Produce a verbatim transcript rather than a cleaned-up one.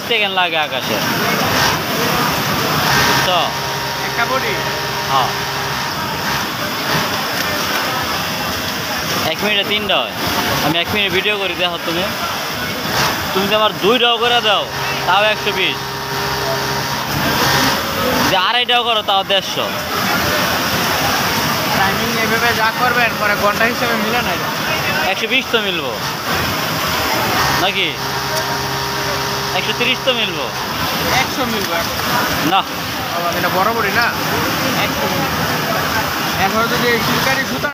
দেখতে কেন লাগে আকাশে তো একটা বডি হ্যাঁ এক মিনিটে তিনটা হয় আমি এক মিনিট ভিডিও করি দেখো তুমি তুমি তো আমার দুইটাও করে দাও তাও একশো বিশ যে আড়াইটাও করো তাও দেড়শো টাইমিং এভাবে যা করবেন পরে ঘন্টা হিসেবে মিলে না একশো বিশ তো মিলবো নাকি একশো তিরিশ তো মিলবো একশো মিলবে না এটা বড় বড়ি না একশো এখন যদি শিলকারি সুতা